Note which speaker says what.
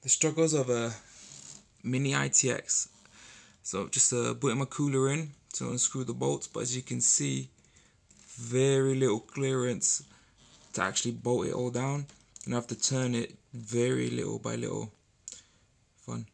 Speaker 1: The struggles of a Mini ITX. So just putting my cooler in to unscrew the bolts, but as you can see, very little clearance to actually bolt it all down, and I have to turn it very little by little. Fun.